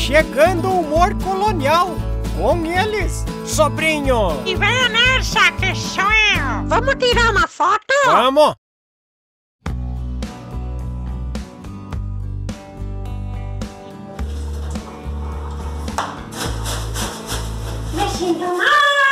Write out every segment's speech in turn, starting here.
chegando o humor colonial. Com eles, sobrinho. E vai nessa, que sou eu. Vamos tirar uma foto? Vamos. Me sinto mal.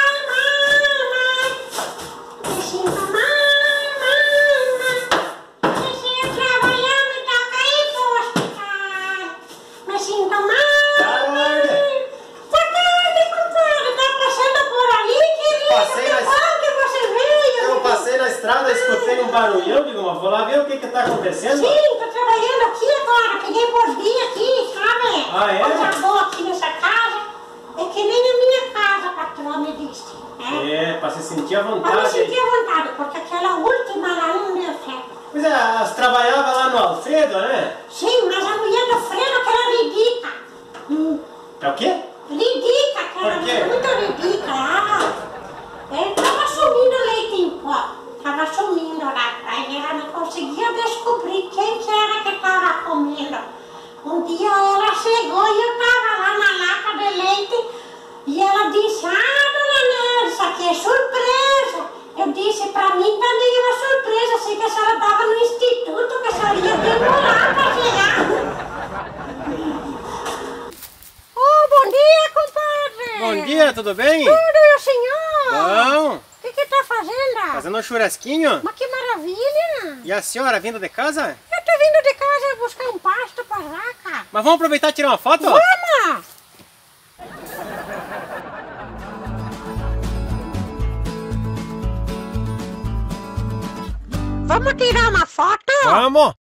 Me sinto mal. Preciso trabalhar, me toca ir pro hospital. Me sinto mal. Boa tarde, compadre. Tá passando por ali, querido? Passei Que na bom que você veio. Eu passei na estrada, escutei um barulhão, digo, mas vou lá ver o que que tá acontecendo. Sim, tô trabalhando aqui agora. Peguei por dia aqui, sabe? Ah, é? Coisa boa aqui nessa casa. É que nem a minha casa, patroa me disse. Né? É, pra se sentir à Pra me vontade. sentir à vontade, porque aquela última lá não deu certo. Pois é, elas trabalhavam lá no Alfredo, né? Sim, mas a mulher do Fredo, aquela ridica. É o quê? Ridica, aquela Por quê? muito ridica. Ele tava sumindo leite em pó. Tava sumindo lá. Aí ela não conseguia descobrir quem que era que tava comendo. Um dia ela chegou e eu tava lá na lata de leite e ela disse, dona Nelly, isso aqui é surpresa. Eu disse, pra mim também é uma surpresa, assim que a senhora tava no instituto, que a senhora ia demorar pra chegar. Bom dia, compadre! Bom dia, tudo bem? Tudo, e o senhor? Bom. O que tá fazendo? Fazendo um churrasquinho. Mas que maravilha! E a senhora vindo de casa? Eu tô vindo de casa buscar um pasto pra vaca. Mas vamos aproveitar e tirar uma foto? Vamos! Vamos tirar uma foto? Vamos.